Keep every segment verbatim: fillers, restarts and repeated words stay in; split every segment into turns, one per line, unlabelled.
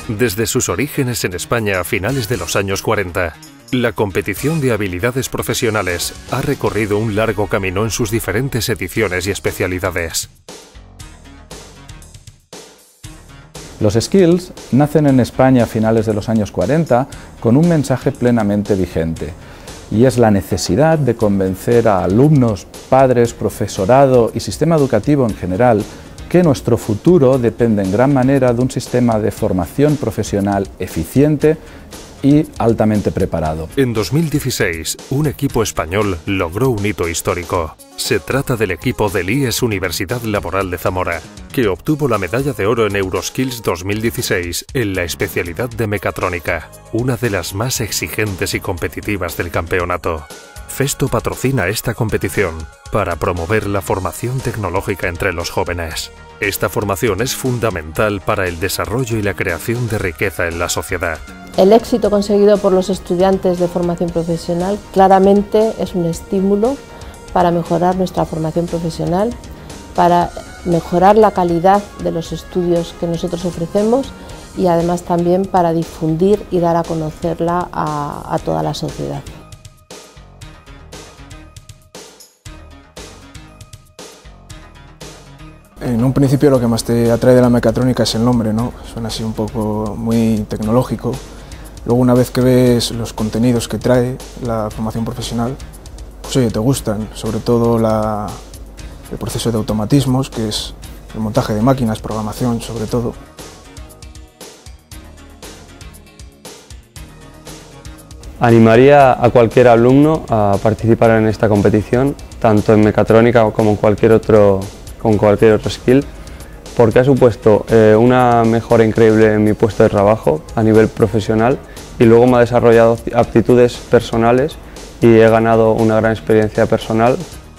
Desde sus orígenes en España a finales de los años cuarenta, la competición de habilidades profesionales ha recorrido un largo camino en sus diferentes ediciones y especialidades.
Los skills nacen en España a finales de los años cuarenta con un mensaje plenamente vigente, y es la necesidad de convencer a alumnos, padres, profesorado y sistema educativo en general que nuestro futuro depende en gran manera de un sistema de formación profesional eficiente y altamente preparado.
En dos mil dieciséis, un equipo español logró un hito histórico. Se trata del equipo del I E S Universidad Laboral de Zamora, que obtuvo la medalla de oro en Euroskills dos mil dieciséis en la especialidad de mecatrónica, una de las más exigentes y competitivas del campeonato. Festo patrocina esta competición para promover la formación tecnológica entre los jóvenes. Esta formación es fundamental para el desarrollo y la creación de riqueza en la sociedad.
El éxito conseguido por los estudiantes de formación profesional claramente es un estímulo para mejorar nuestra formación profesional, para mejorar la calidad de los estudios que nosotros ofrecemos y además también para difundir y dar a conocerla a, a toda la sociedad.
En un principio lo que más te atrae de la mecatrónica es el nombre, ¿no? Suena así un poco muy tecnológico. Luego, una vez que ves los contenidos que trae la formación profesional, pues oye, te gustan, sobre todo la, el proceso de automatismos, que es el montaje de máquinas, programación sobre todo.
Animaría a cualquier alumno a participar en esta competición, tanto en mecatrónica como en cualquier otro, con cualquier otro skill, porque ha supuesto eh, una mejora increíble en mi puesto de trabajo a nivel profesional y luego me ha desarrollado aptitudes personales y he ganado una gran experiencia personal.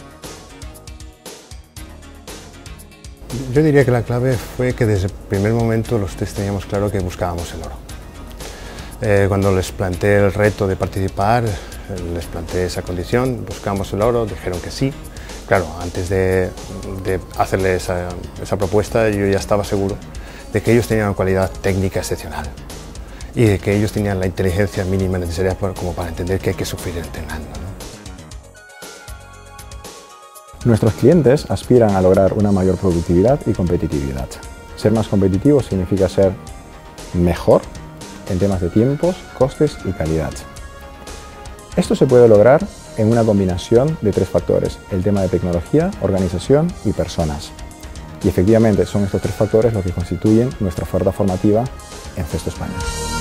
Yo diría que la clave fue que desde el primer momento los tres teníamos claro que buscábamos el oro. Eh, cuando les planteé el reto de participar, les planteé esa condición, buscamos el oro, dijeron que sí. Claro, antes de, de hacerle esa, esa propuesta yo ya estaba seguro de que ellos tenían una cualidad técnica excepcional y de que ellos tenían la inteligencia mínima necesaria para, como para entender que hay que sufrir entrenando, ¿no?
Nuestros clientes aspiran a lograr una mayor productividad y competitividad. Ser más competitivo significa ser mejor en temas de tiempos, costes y calidad. Esto se puede lograr en una combinación de tres factores: el tema de tecnología, organización y personas. Y efectivamente son estos tres factores los que constituyen nuestra oferta formativa en Festo España.